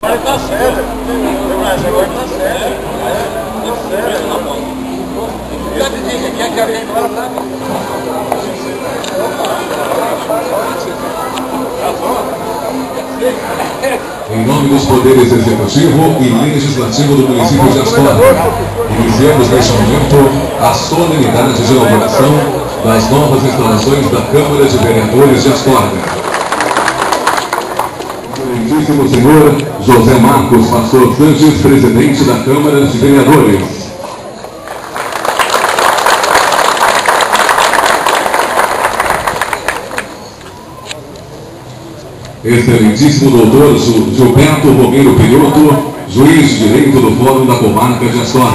Mas tá sério. Mas agora tá sério. Tá sério. Quem é que alguém vai lá? Em nome dos poderes executivo e legislativo do município de Astorga, iniciamos neste momento a solenidade de inauguração das novas instalações da Câmara de Vereadores de Astorga. Excelentíssimo senhor José Marcos Pastor Sanches, presidente da Câmara de Vereadores. Excelentíssimo doutor Gilberto Romero Pinhoto, juiz de direito do Fórum da Comarca de Astorga.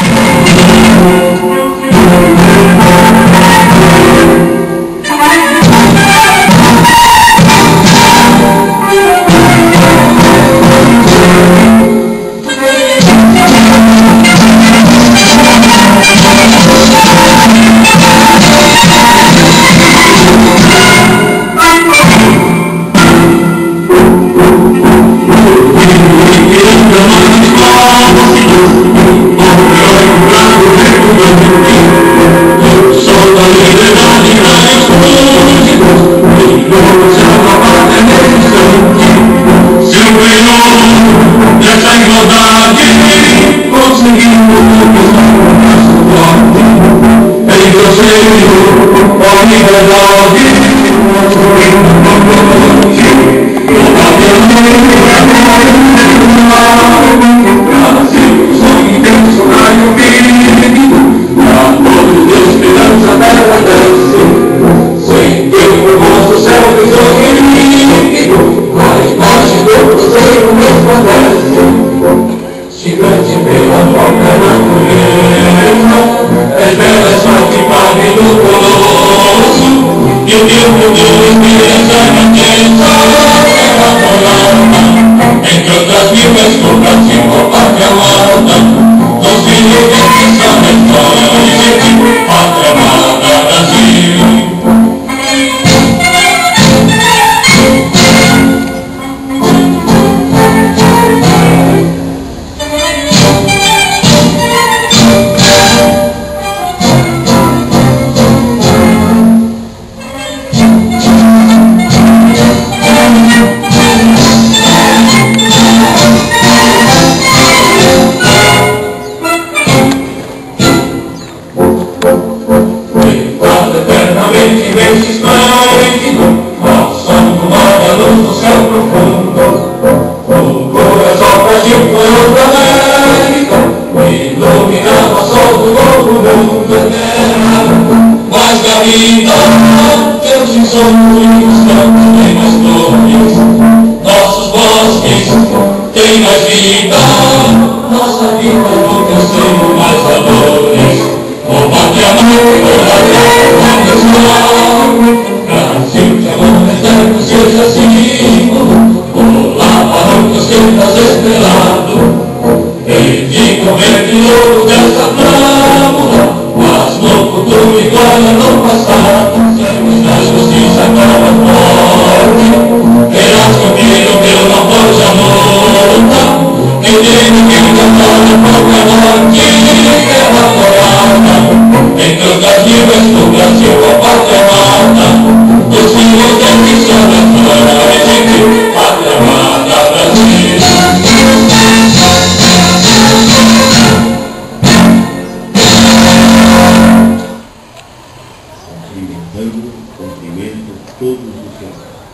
Cumprimento todos os seus.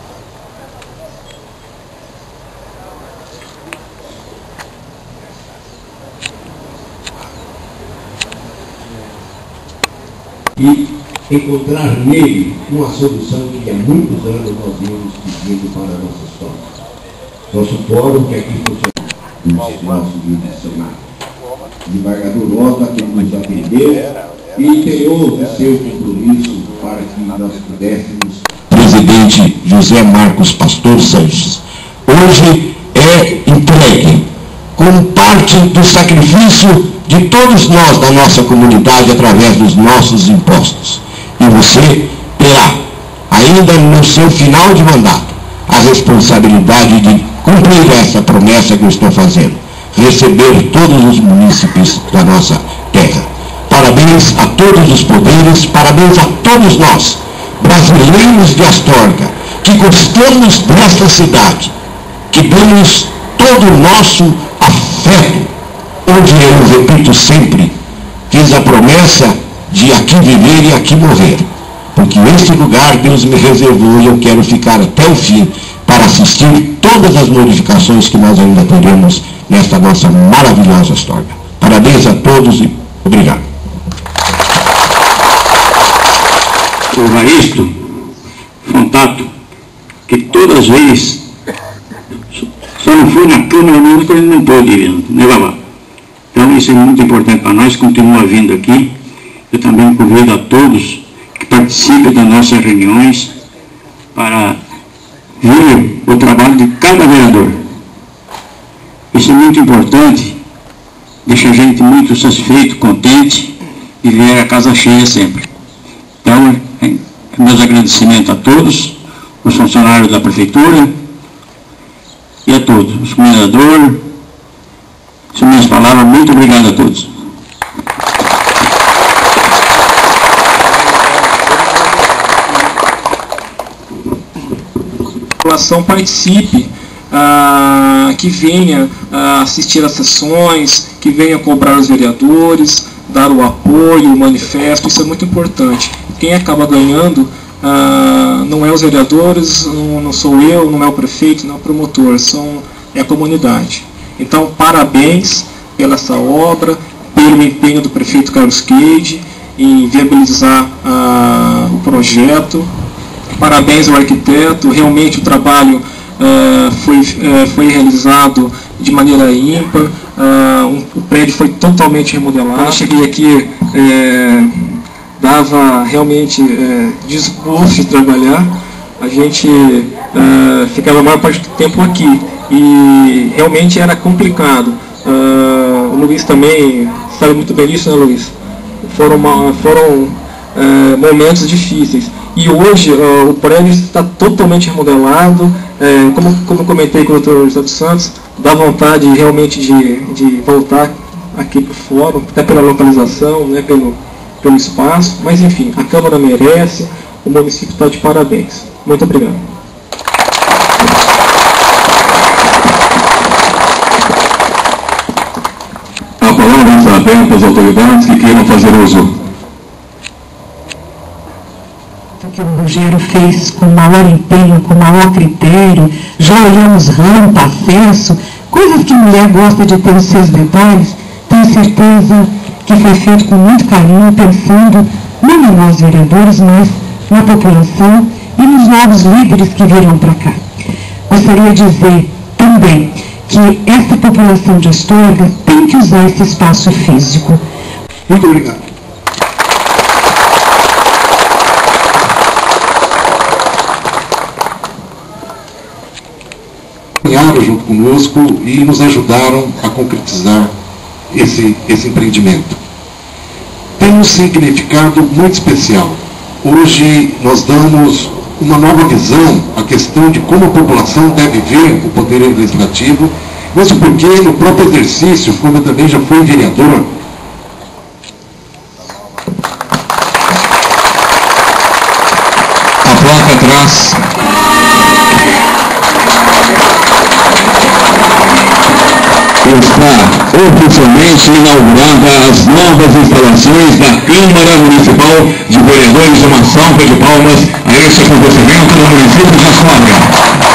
E encontrar nele uma solução que há muitos anos nós vimos pedindo para a nossa história. Nosso fórum que aqui funciona, nosso líder de Senado. Desembargador Ota, que nos atendeu e empenhou o seu compromisso para que nós pudéssemos. Presidente José Marcos Pastor Sanches, hoje é entregue como parte do sacrifício de todos nós da nossa comunidade através dos nossos impostos. E você terá, ainda no seu final de mandato, a responsabilidade de cumprir essa promessa que eu estou fazendo, receber todos os munícipes da nossa terra. Parabéns a todos os poderes, parabéns a todos nós, brasileiros de Astorga, que gostamos desta cidade, que damos todo o nosso afeto, onde eu repito sempre, fiz a promessa de aqui viver e aqui morrer, porque este lugar Deus me reservou e eu quero ficar até o fim para assistir todas as modificações que nós ainda teremos nesta nossa maravilhosa Astorga. Parabéns a todos e obrigado. O Evaristo Fontato, que todas as vezes só não foi na Câmara mesmo que ele não pôde ir, né, Babá? Então isso é muito importante para nós, continua vindo aqui. Eu também convido a todos que participem das nossas reuniões para ver o trabalho de cada vereador. Isso é muito importante, deixa a gente muito satisfeito, contente e ver a casa cheia sempre. Então, meus agradecimentos a todos, os funcionários da Prefeitura e a todos, os comendadores. São minhas palavras, muito obrigado a todos. A população participe, que venha assistir às sessões, que venha cobrar os vereadores, dar o apoio, o manifesto, isso é muito importante. Quem acaba ganhando não é os vereadores, não sou eu, não é o prefeito, não é o promotor, é a comunidade. Então, parabéns pela essa obra, pelo empenho do prefeito Carlos Queide em viabilizar o projeto. Parabéns ao arquiteto, realmente o trabalho foi realizado de maneira ímpar, o prédio foi totalmente remodelado. Quando eu cheguei aqui, dava realmente desgosto de trabalhar, a gente ficava a maior parte do tempo aqui e realmente era complicado. O Luiz também sabe muito bem disso, né, Luiz? Foram momentos difíceis. E hoje o prédio está totalmente remodelado, como eu comentei com o Dr. José dos Santos, dá vontade realmente de voltar aqui para o fórum, até pela localização, né, pelo espaço, mas enfim, a Câmara merece, o município está de parabéns. Muito obrigado. A palavra está aberta às autoridades que queiram fazer uso. Que o Rogério fez com maior empenho, com maior critério, já olhamos rampa, acesso, coisas que a mulher gosta de ter os seus detalhes. Tenho certeza que foi feito com muito carinho, pensando não em nós vereadores, mas na população e nos novos líderes que virão para cá. Gostaria de dizer também que essa população de Astorga tem que usar esse espaço físico. Muito obrigado. Junto conosco e nos ajudaram a concretizar esse empreendimento. Tem um significado muito especial. Hoje nós damos uma nova visão à questão de como a população deve ver o poder legislativo, mesmo porque no próprio exercício, como eu também já fui vereador, A placa atrás. Está oficialmente inaugurada as novas instalações da Câmara Municipal de Vereadores. Uma salva de palmas a esse acontecimento no município de Astorga.